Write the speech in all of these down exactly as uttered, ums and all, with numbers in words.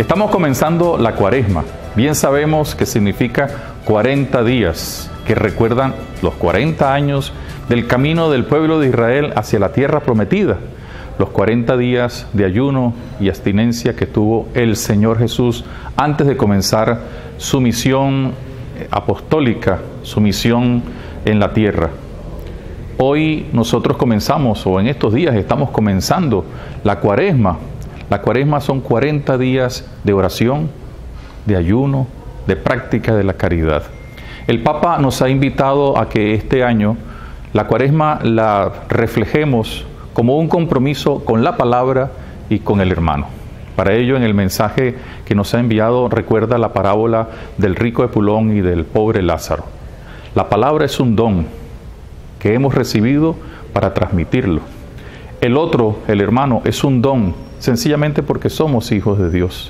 Estamos comenzando la Cuaresma. Bien sabemos que significa cuarenta días, que recuerdan los cuarenta años del camino del pueblo de Israel hacia la tierra prometida, los cuarenta días de ayuno y abstinencia que tuvo el Señor Jesús antes de comenzar su misión apostólica, su misión en la tierra. Hoy nosotros comenzamos, o en estos días estamos comenzando la Cuaresma. La Cuaresma son cuarenta días de oración, de ayuno, de práctica de la caridad. El Papa nos ha invitado a que este año la Cuaresma la reflejemos como un compromiso con la palabra y con el hermano. Para ello, en el mensaje que nos ha enviado, recuerda la parábola del rico Epulón y del pobre Lázaro. La palabra es un don que hemos recibido para transmitirlo. El otro, el hermano, es un don, sencillamente porque somos hijos de Dios.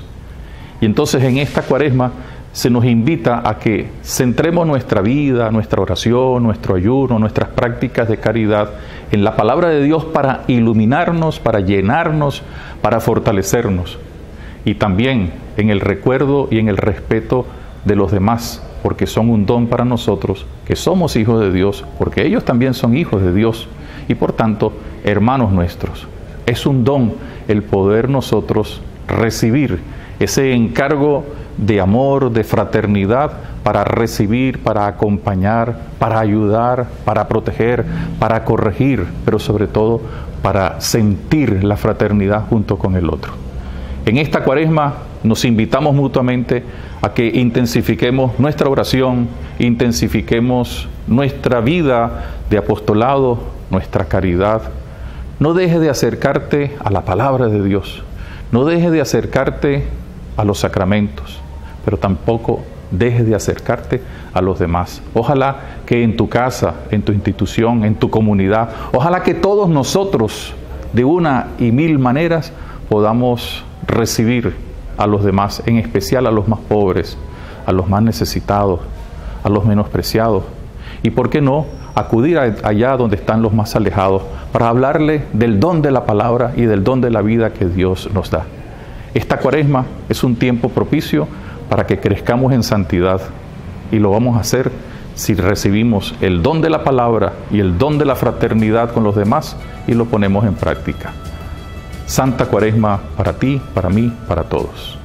Y entonces en esta Cuaresma se nos invita a que centremos nuestra vida, nuestra oración, nuestro ayuno, nuestras prácticas de caridad en la palabra de Dios para iluminarnos, para llenarnos, para fortalecernos. Y también en el recuerdo y en el respeto de los demás, porque son un don para nosotros, que somos hijos de Dios, porque ellos también son hijos de Dios y por tanto hermanos nuestros. Es un don el poder nosotros recibir ese encargo de amor, de fraternidad, para recibir, para acompañar, para ayudar, para proteger, para corregir, pero sobre todo para sentir la fraternidad junto con el otro. En esta Cuaresma nos invitamos mutuamente a que intensifiquemos nuestra oración, intensifiquemos nuestra vida de apostolado, nuestra caridad. No dejes de acercarte a la palabra de Dios, no dejes de acercarte a los sacramentos, pero tampoco dejes de acercarte a los demás. Ojalá que en tu casa, en tu institución, en tu comunidad, ojalá que todos nosotros, de una y mil maneras, podamos recibir a los demás, en especial a los más pobres, a los más necesitados, a los menospreciados. Y por qué no, acudir allá donde están los más alejados, para hablarle del don de la palabra y del don de la vida que Dios nos da. Esta Cuaresma es un tiempo propicio para que crezcamos en santidad, y lo vamos a hacer si recibimos el don de la palabra y el don de la fraternidad con los demás y lo ponemos en práctica. Santa Cuaresma para ti, para mí, para todos.